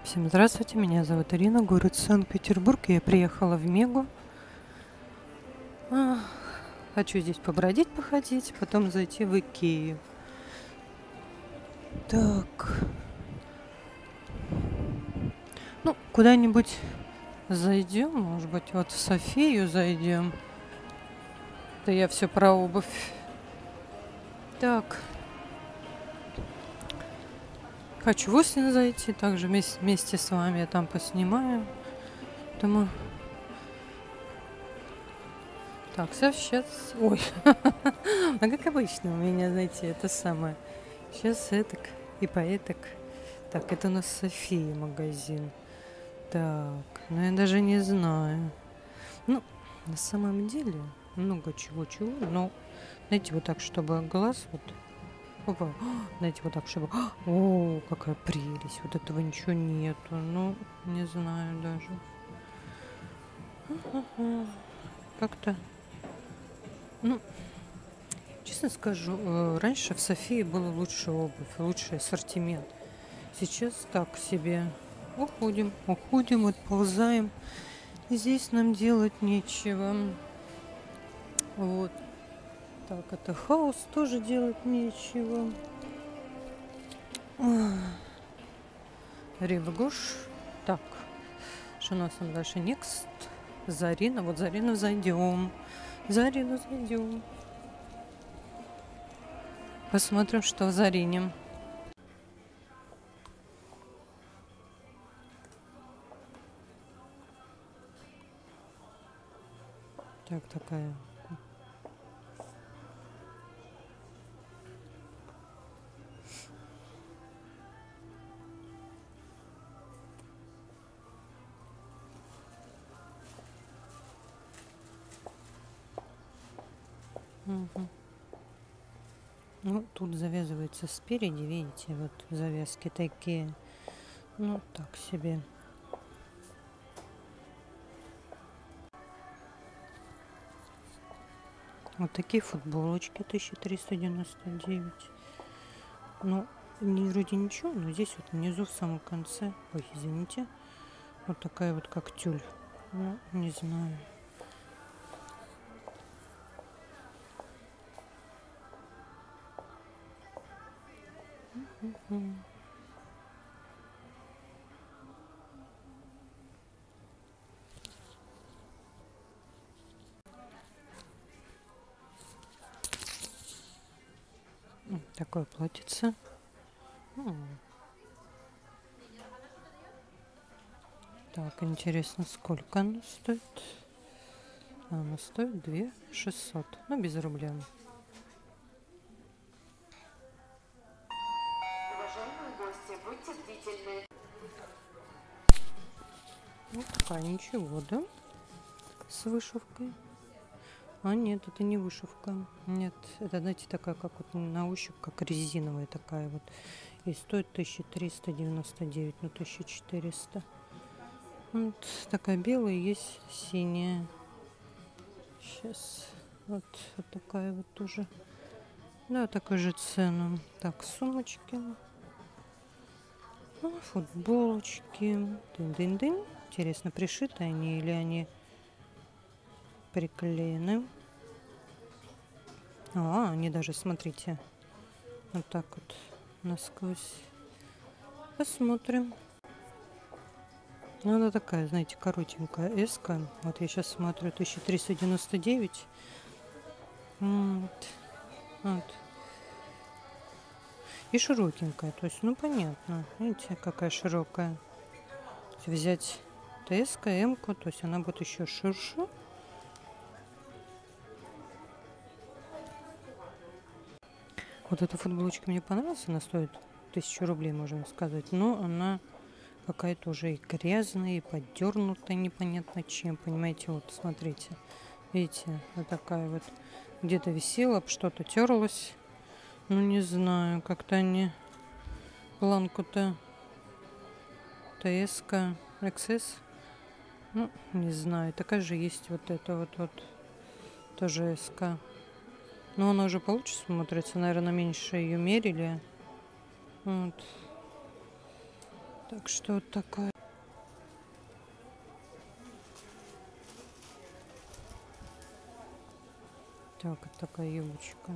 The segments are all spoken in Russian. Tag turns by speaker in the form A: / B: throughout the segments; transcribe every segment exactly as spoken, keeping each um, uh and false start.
A: Всем здравствуйте, меня зовут Ирина, город Санкт-Петербург. Я приехала в Мегу. А, Хочу здесь побродить, походить, потом зайти в Икею. Так, ну, куда-нибудь зайдем, может быть, вот в Софию зайдем. Да я все про обувь. Так, хочу в Остин зайти, также вместе, вместе с вами я там поснимаю. Думаю, так, сейчас... Ой, а как обычно у меня, знаете, это самое. Сейчас этак и поэтак. Так, это у нас София магазин. Так, ну я даже не знаю. Ну, на самом деле, много чего-чего, но, знаете, вот так, чтобы глаз вот... Опа, знаете, вот так, чтобы... О, какая прелесть, вот этого ничего нету. Ну, не знаю даже. Как-то... Ну, честно скажу, э, раньше в Софии было лучше обувь, лучший ассортимент. Сейчас так себе. Уходим, уходим, отползаем. Здесь нам делать нечего. Вот. Так, это хаос, тоже делать нечего. Ревгош. Так, что у нас там дальше? Next. Зарина. Вот Зарину зайдем. Зарину зайдем. Посмотрим, что в Зарине. Так, такая. Угу. Ну, тут завязывается спереди, видите, вот завязки такие. Ну, так себе. Вот такие футболочки тысяча триста девяносто девять. Ну, не, вроде ничего, но здесь вот внизу в самом конце, ой, извините, вот такая вот как тюль. Ну, не знаю. Такое платьице. Так, интересно, сколько оно стоит? Оно стоит две шестьсот. Ну, без рубля.
B: Уважаемые гости, будьте бдительны.
A: Вот такая, ничего, да? С вышивкой. А нет, это не вышивка. Нет, это, знаете, такая, как вот на ощупь, как резиновая такая вот. И стоит тысяча триста девяносто девять, ну тысяча четыреста. Вот такая белая, есть синяя. Сейчас вот, вот такая вот тоже. Да, такой же цену. Так, сумочки. Ну, футболочки. Дын-дын-дын. Интересно, пришиты они или они приклеены? А, они даже, смотрите, вот так вот насквозь. Посмотрим. Ну, она такая, знаете, коротенькая эска. Вот я сейчас смотрю, тысяча триста девяносто девять. Вот. Вот. И широкенькая, то есть, ну, понятно. Видите, какая широкая. Взять эска, эмку, то есть она будет еще ширше. Вот эта футболочка мне понравилась, она стоит тысячу рублей, можно сказать, но она какая-то уже и грязная, и поддернутая непонятно чем, понимаете, вот смотрите, видите, вот такая вот, где-то висела, об что-то терлась, ну не знаю, как-то они планку-то ТСК, XS, ну не знаю, такая же есть вот это вот, вот тоже СК. Но она уже получше смотрится. Наверное, меньше ее мерили. Вот. Так что вот такая. Так, вот такая юбочка.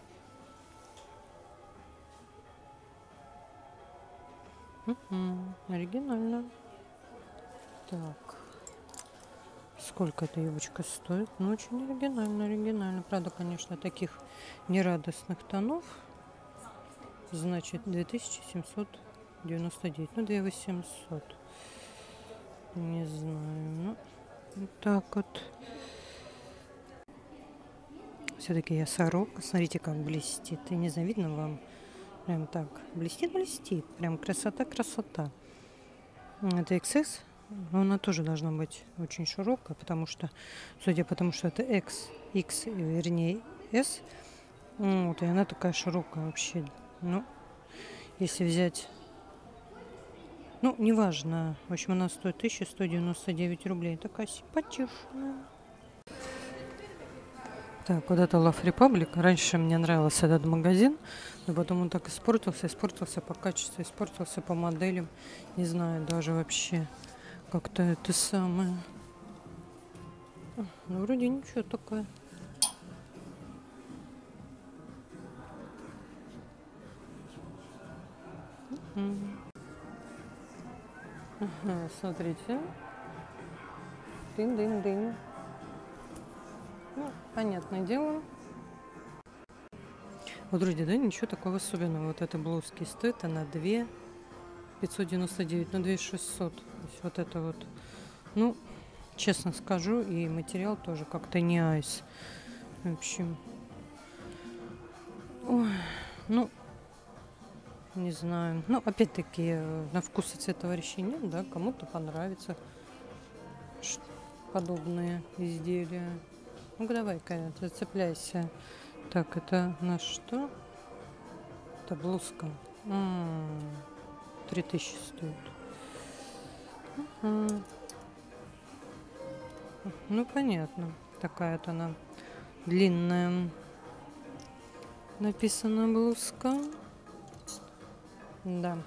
A: Угу, оригинально. Так. Сколько эта юбочка стоит? Ну, очень оригинально, оригинально. Правда, конечно, таких нерадостных тонов. Значит, две тысячи семьсот девяносто девять. Ну, две тысячи восемьсот. Не знаю. Ну, вот так вот. Все-таки я сорока. Смотрите, как блестит. И не знаю, видно вам? Прям так. Блестит, блестит. Прям красота, красота. Это икс эс. Но она тоже должна быть очень широкая, потому что, судя по тому, что это X, X, вернее, S, вот, и она такая широкая вообще. Ну, если взять, ну, неважно, в общем, она стоит тысяча сто девяносто девять рублей. Такая симпатичная. Так, вот это Love Republic. Раньше мне нравился этот магазин, но потом он так испортился, испортился по качеству, испортился по моделям. Не знаю даже вообще. Как-то это самое. Ну, вроде ничего такое. Ага, смотрите. Дын-дын-дын. Ну, понятное дело. Вот вроде, да, ничего такого особенного. Вот эта блузки стоит, она две тысячи пятьсот девяносто девять, ну, две тысячи шестьсот. То есть вот это вот. Ну, честно скажу, и материал тоже как-то не айс. В общем, ой, ну, не знаю. Ну, опять-таки, на вкус и цвет товарищей нет, да, кому-то понравится подобные изделия. Ну-ка, давай-ка, зацепляйся. Так, это на что? Это блузка. Три тысячи стоит. Угу. Ну, понятно. Такая-то она длинная. Написана блузка. Да.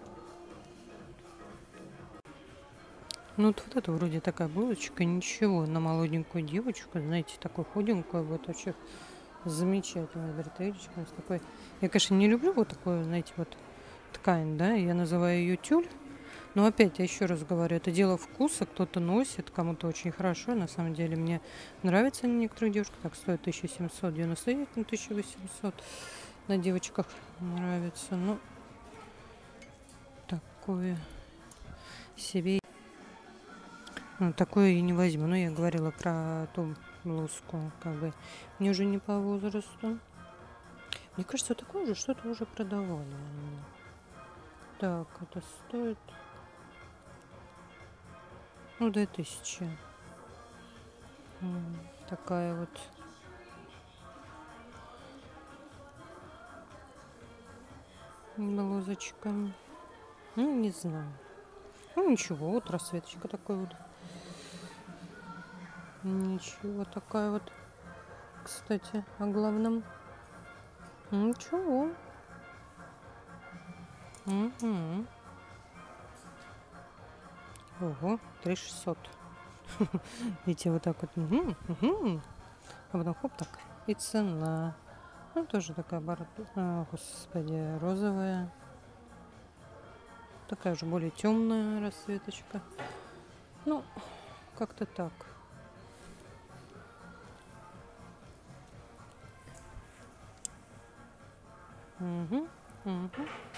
A: Ну, вот, вот это вроде такая блузочка. Ничего, на молоденькую девочку. Знаете, такой худенькую. Вот вообще замечательная бретелечка. С такой... Я, конечно, не люблю вот такую, знаете, вот ткань, да. Я называю ее тюль. Но опять, я еще раз говорю, это дело вкуса. Кто-то носит, кому-то очень хорошо. На самом деле, мне нравится на некоторых девушках. Так, стоит тысяча семьсот девяносто девять, на тысяча восемьсот. На девочках нравится. Ну, такое себе. Ну, такое я не возьму. Но я говорила про ту блузку. Как бы мне уже не по возрасту. Мне кажется, такое же что-то уже продавали. Так, это стоит... Ну, две тысячи. Такая вот. Блузочка. Ну, не знаю. Ну, ничего, вот расцветочка такой вот. Ничего, такая вот. Кстати, о главном. Ничего. Угу. Ого, три тысячи шестьсот. Видите, вот так вот. Угу, угу. А потом хоп, так. И цена. Ну, тоже такая, а, господи, розовая. Такая же более темная расцветочка. Ну, как-то так. Угу, угу.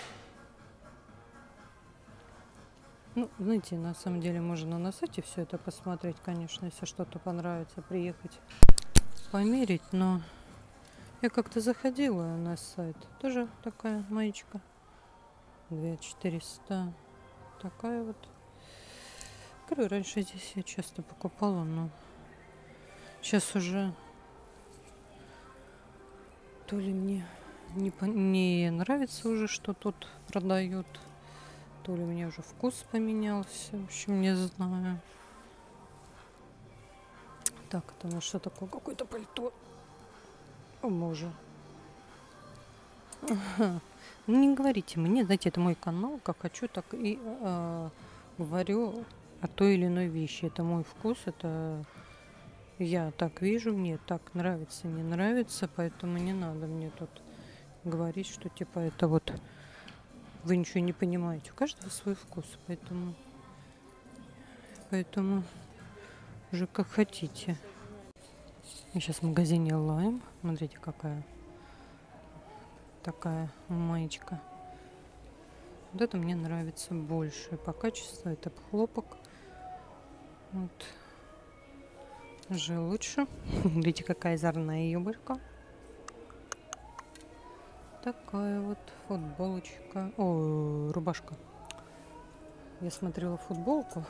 A: Ну, знаете, на самом деле можно на сайте все это посмотреть, конечно, если что-то понравится, приехать померить, но я как-то заходила на сайт, тоже такая маечка, две тысячи четыреста, такая вот. Говорю, раньше здесь я часто покупала, но сейчас уже то ли мне не, не нравится уже, что тут продают, то ли у меня уже вкус поменялся. В общем, не знаю. Так, это ну что такое? Какое-то пальто. О, боже. Ага. Ну, не говорите мне, знаете, это мой канал, как хочу, так и э, говорю о той или иной вещи. Это мой вкус, это я так вижу, мне так нравится, не нравится, поэтому не надо мне тут говорить, что типа это вот вы ничего не понимаете. У каждого свой вкус, поэтому, поэтому уже как хотите. Я сейчас в магазине Лайм. Смотрите, какая такая маечка. Вот это мне нравится больше по качеству. Это хлопок. Вот. Уже лучше. Видите, какая озорная юбочка. Такая вот футболочка. О, рубашка. Я смотрела футболку.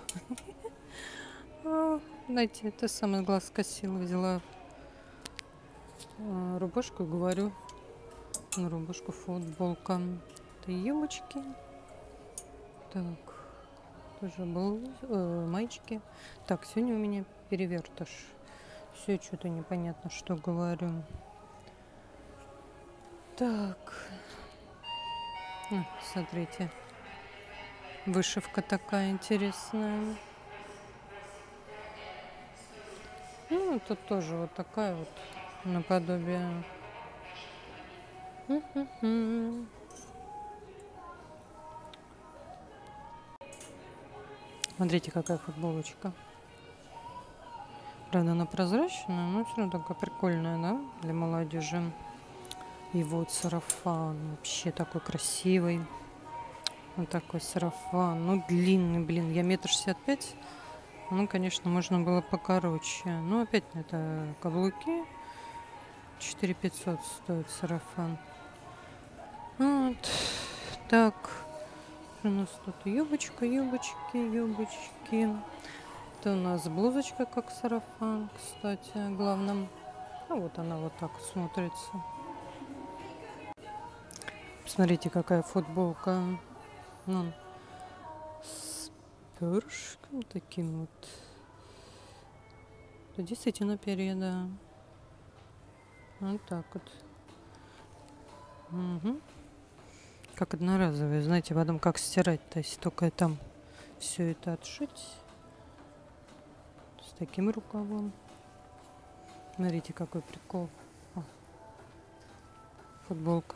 A: Знаете, это самый глаз скосила. Взяла рубашку и говорю, на рубашку футболка. Это юбочки. Так, тоже был э, маечки. Так, сегодня у меня перевертыш. Все что-то непонятно, что говорю. Так. А, смотрите. Вышивка такая интересная. Ну, тут тоже вот такая вот наподобие. Смотрите, какая футболочка. Правда, она прозрачная, но все равно такая прикольная, да, для молодежи. И вот сарафан вообще такой красивый. Вот такой сарафан. Ну, длинный, блин. Я метр шестьдесят пять. Ну, конечно, можно было покороче. Но опять это каблуки. четыре пятьсот стоит сарафан. Вот. Так. У нас тут юбочка, юбочки, юбочки. Это у нас блузочка, как сарафан, кстати, главным. Ну, вот она вот так смотрится. Посмотрите, какая футболка. Ну, с перышком таким вот. Это действительно перья, да. Вот так вот. Угу. Как одноразовые, знаете, потом как стирать-то, если только там все это отшить. С таким рукавом. Смотрите, какой прикол. О, футболка.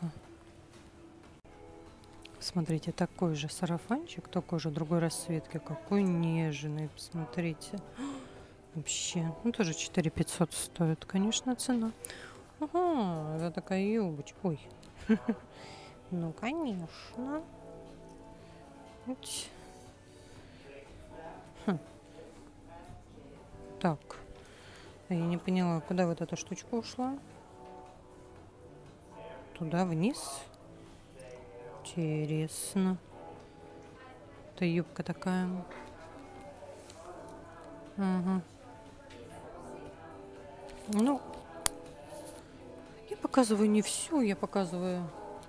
A: Смотрите, такой же сарафанчик, только уже другой расцветки. Какой нежный, посмотрите. Вообще, ну тоже четыре пятьсот стоит, конечно, цена. Ага, это такая юбочка. Ой. Ну, конечно. Хм. Так. Я не поняла, куда вот эта штучка ушла? Туда вниз? Интересно. Это юбка такая. Ага. Ну, я показываю не всю, я показываю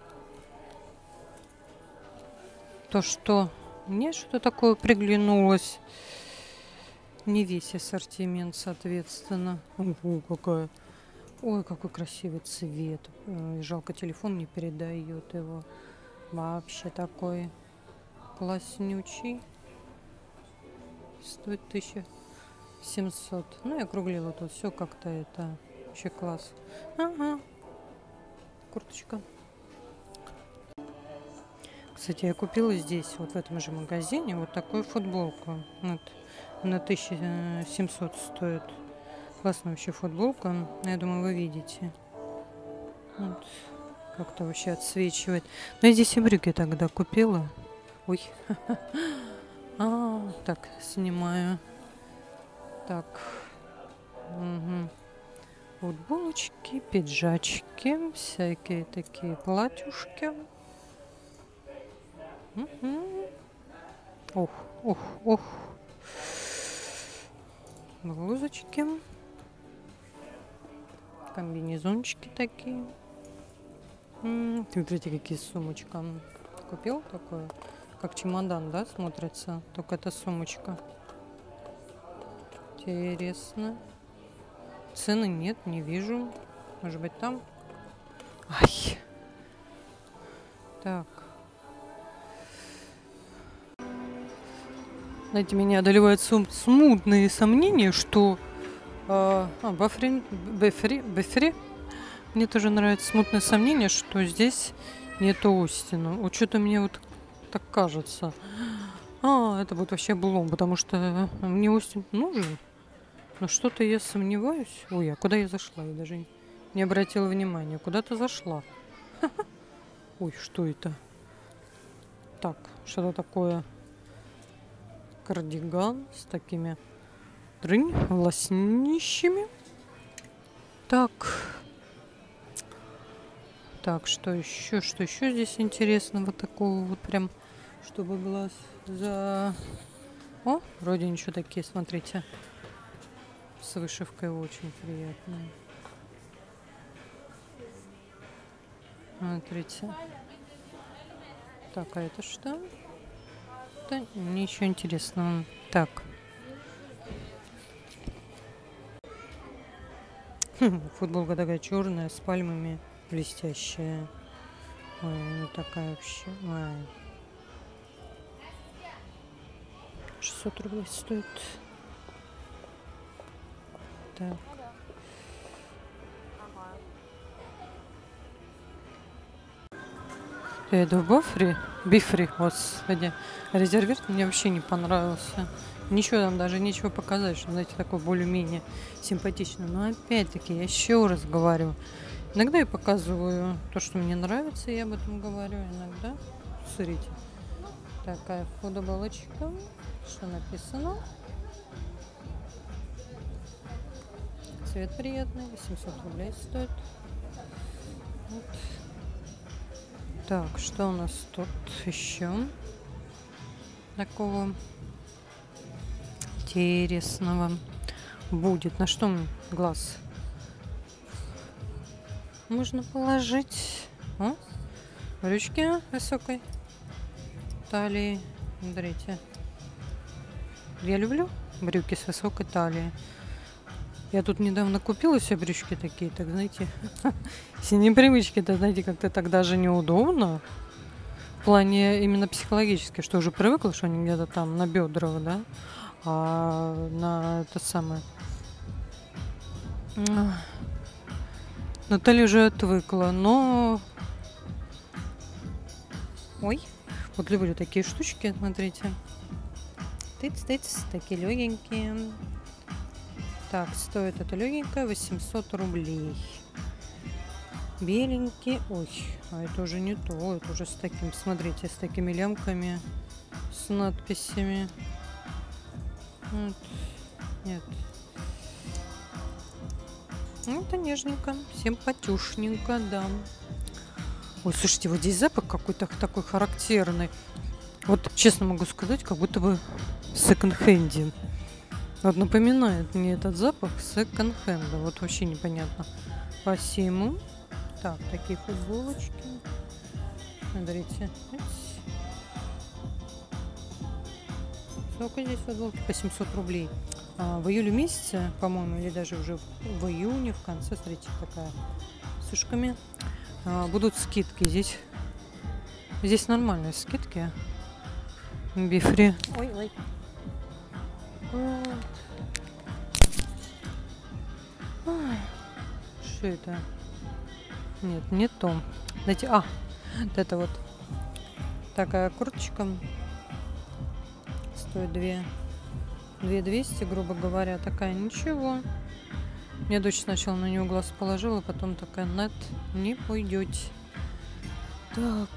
A: то, что мне что-то такое приглянулось. Не весь ассортимент, соответственно. Ого, какая. Ой, какой красивый цвет. Жалко, телефон не передает его. Вообще такой класснючий. Стоит тысяча семьсот. Ну, я округлила тут все как-то это. Вообще класс. Ага. Курточка. Кстати, я купила здесь, вот в этом же магазине, вот такую футболку. Вот. На тысячу семьсот стоит. Классная вообще футболка. Я думаю, вы видите. Вот. Как-то вообще отсвечивает. Но я здесь и брюки тогда купила. Ой. А, так, снимаю. Так. Угу. Футболочки, пиджачки, всякие такие платьюшки. Угу. Ох, ох, ох. Блузочки. Комбинезончики такие. М-м, смотрите, какие сумочка. Купил такое, как чемодан, да, смотрится. Только это сумочка. Интересно. Цены нет, не вижу. Может быть, там. Ай. Так. Знаете, меня одолевают сум- смутные сомнения, что... э, а, Баффри, Бефри, Бефри. Мне тоже нравится смутное сомнение, что здесь нету Остина. Вот что-то мне вот так кажется. А, это будет вообще облом, потому что мне Остин нужен. Но что-то я сомневаюсь. Ой, а куда я зашла? Я даже не обратила внимания. Куда-то зашла. Ой, что это? Так, что-то такое. Кардиган с такими дрынь, волоснищами. Так. Так, что еще? Что еще здесь интересного такого? Вот прям, чтобы глаз за... О, вроде ничего такие, смотрите. С вышивкой очень приятные. Смотрите. Так, а это что? Да, ничего интересного. Так. Футболка такая черная, с пальмами, блестящая. Ой, ну такая вообще. Ой. шестьсот рублей стоит. Так. Я иду в Баффри, Бифри, господи. Резервер мне вообще не понравился. Ничего там даже нечего показать, что, знаете, такой более-менее симпатичный. Но опять-таки, я еще раз говорю, иногда я показываю то, что мне нравится, и я об этом говорю. Иногда, смотрите, такая футболочка, что написано. Цвет приятный, восемьсот рублей стоит. Вот. Так, что у нас тут еще такого интересного будет? На что глаз можно положить? О, брючки высокой талии. Смотрите. Я люблю брюки с высокой талией. Я тут недавно купила себе брючки такие, так знаете, все непривычки-то, знаете, как-то так даже неудобно. В плане именно психологически, что уже привыкла, что они где-то там на бедрах, да, а на это самое... Наталья уже отвыкла, но... Ой, вот люблю такие штучки, смотрите. Тыц-тыц, такие легенькие. Так, стоит это легенькая восемьсот рублей. Беленький. Ой, а это уже не то. Это уже с таким, смотрите, с такими лямками, с надписями. Вот. Нет. Ну, это нежненько, симпатюшненько, да. Ой, слушайте, вот здесь запах какой-то такой характерный. Вот, честно могу сказать, как будто бы в секонд-хенде. Вот напоминает мне этот запах секонд-хенда. Вот вообще непонятно. Посему. Так, такие футболочки. Смотрите. Сколько здесь футболки? По семьсот рублей. А, в июле месяце, по-моему, или даже уже в июне, в конце, смотрите, такая с ушками. А, будут скидки. Здесь, здесь нормальные скидки. Бифри. Ой, ой. Вот. Что это? Нет, не то. Знаете, а, вот это вот такая курточка стоит две двести, грубо говоря. Такая ничего. Мне дочь сначала на нее глаз положила, потом такая: нет, не пойдете. Так.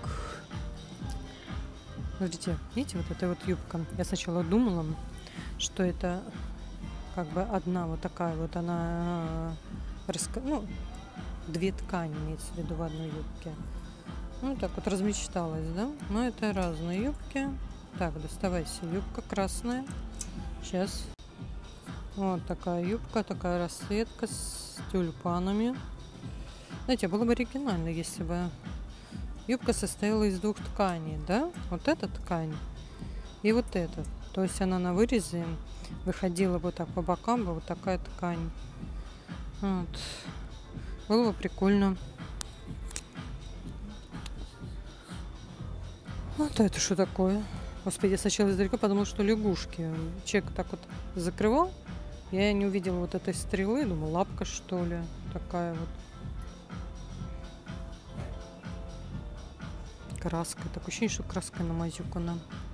A: Смотрите, видите, вот эта вот юбка. Я сначала думала, что это как бы одна вот такая вот, она, ну, две ткани имеется в виду в одной юбке. Ну, так вот размечталась, да? Но это разные юбки. Так, доставайся. Юбка красная. Сейчас. Вот такая юбка, такая расцветка с тюльпанами. Знаете, было бы оригинально, если бы юбка состояла из двух тканей, да? Вот эта ткань и вот эта. То есть она на вырезе выходила бы так по бокам, бы вот такая ткань. Вот. Было бы прикольно. А это что такое? Господи, я сначала издалека подумала, что лягушки. Человек так вот закрывал. Я не увидела вот этой стрелы. Думаю, лапка, что ли. Такая вот. Краска. Такое ощущение, что краской намазюкана.